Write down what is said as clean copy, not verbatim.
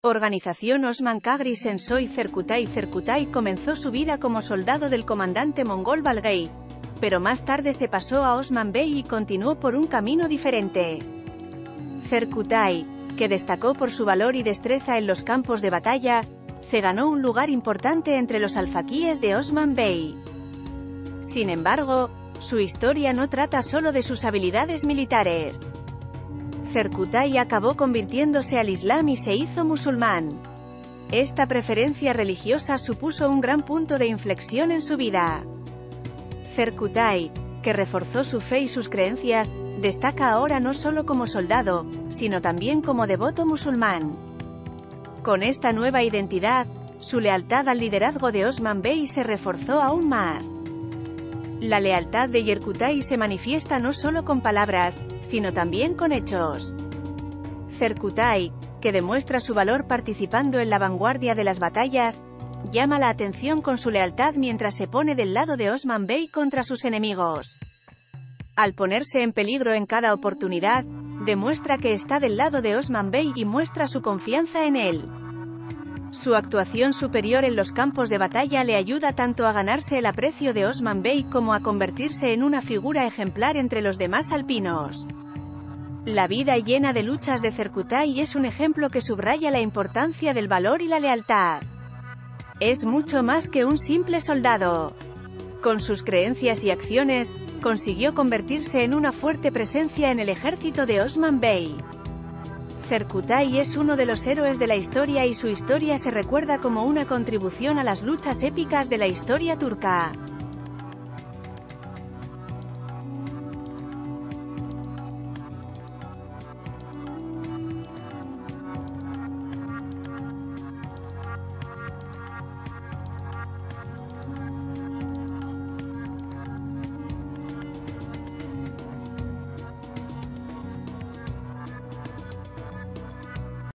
Organización Osman Kagri Sensoy Cerkutai. Cerkutai comenzó su vida como soldado del comandante mongol Balgai, pero más tarde se pasó a Osman Bey y continuó por un camino diferente. Cerkutai, que destacó por su valor y destreza en los campos de batalla, se ganó un lugar importante entre los alfaquíes de Osman Bey. Sin embargo, su historia no trata solo de sus habilidades militares. Cerkutai acabó convirtiéndose al Islam y se hizo musulmán. Esta preferencia religiosa supuso un gran punto de inflexión en su vida. Cerkutai, que reforzó su fe y sus creencias, destaca ahora no solo como soldado, sino también como devoto musulmán. Con esta nueva identidad, su lealtad al liderazgo de Osman Bey se reforzó aún más. La lealtad de Cerkutai se manifiesta no solo con palabras, sino también con hechos. Cerkutai, que demuestra su valor participando en la vanguardia de las batallas, llama la atención con su lealtad mientras se pone del lado de Osman Bey contra sus enemigos. Al ponerse en peligro en cada oportunidad, demuestra que está del lado de Osman Bey y muestra su confianza en él. Su actuación superior en los campos de batalla le ayuda tanto a ganarse el aprecio de Osman Bey como a convertirse en una figura ejemplar entre los demás alpinos. La vida llena de luchas de Cerkutai es un ejemplo que subraya la importancia del valor y la lealtad. Es mucho más que un simple soldado. Con sus creencias y acciones, consiguió convertirse en una fuerte presencia en el ejército de Osman Bey. Cerkutai es uno de los héroes de la historia y su historia se recuerda como una contribución a las luchas épicas de la historia turca.